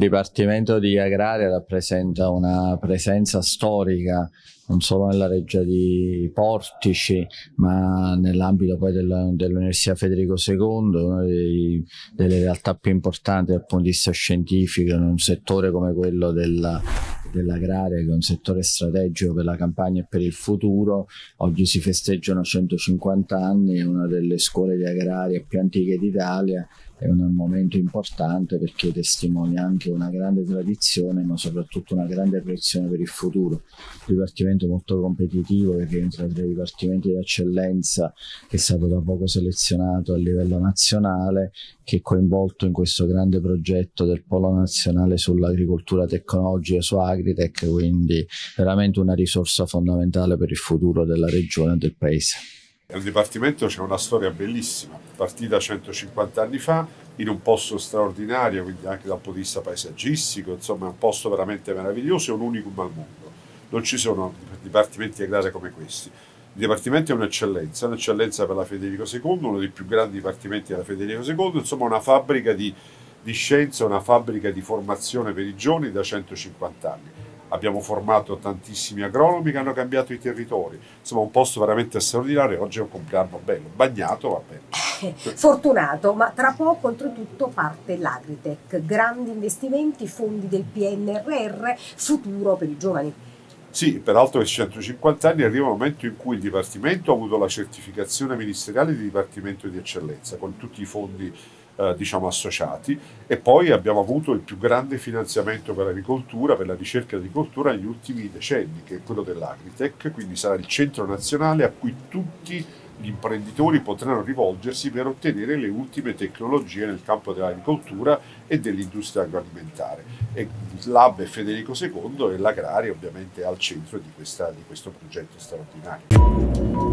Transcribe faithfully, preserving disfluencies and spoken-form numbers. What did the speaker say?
Dipartimento di Agraria rappresenta una presenza storica non solo nella reggia di Portici, ma nell'ambito poi del, dell'Università Federico secondo, una dei, delle realtà più importanti dal punto di vista scientifico in un settore come quello della, dell'agraria, che è un settore strategico per la campagna e per il futuro. Oggi si festeggiano centocinquanta anni, è una delle scuole di agraria più antiche d'Italia. È un momento importante perché testimonia anche una grande tradizione, ma soprattutto una grande proiezione per il futuro. Un dipartimento molto competitivo che entra tra i dipartimenti di eccellenza, che è stato da poco selezionato a livello nazionale, che è coinvolto in questo grande progetto del Polo Nazionale sull'agricoltura tecnologica, su Agritech, quindi veramente una risorsa fondamentale per il futuro della regione e del paese. Il Dipartimento c'è una storia bellissima, partita centocinquanta anni fa in un posto straordinario, quindi anche dal punto di vista paesaggistico, insomma è un posto veramente meraviglioso e un unicum al mondo. Non ci sono dipartimenti agrari come questi. Il Dipartimento è un'eccellenza, un'eccellenza per la Federico secondo, uno dei più grandi dipartimenti della Federico secondo, insomma una fabbrica di, di scienza, una fabbrica di formazione per i giovani da centocinquanta anni. Abbiamo formato tantissimi agronomi che hanno cambiato i territori, insomma un posto veramente straordinario. Oggi è un compleanno bello, bagnato va bene. Fortunato, ma tra poco oltretutto parte l'Agritech, grandi investimenti, fondi del P N R R, futuro per i giovani. Sì, peraltro ai centocinquanta anni arriva un momento in cui il Dipartimento ha avuto la certificazione ministeriale di Dipartimento di Eccellenza, con tutti i fondi eh, diciamo associati, e poi abbiamo avuto il più grande finanziamento per l'agricoltura, per la ricerca di agricoltura negli ultimi decenni, che è quello dell'Agritech, quindi sarà il centro nazionale a cui tutti gli imprenditori potranno rivolgersi per ottenere le ultime tecnologie nel campo dell'agricoltura e dell'industria agroalimentare. E l'Hub è Federico secondo e l'agraria ovviamente è al centro di, questa, di questo progetto straordinario.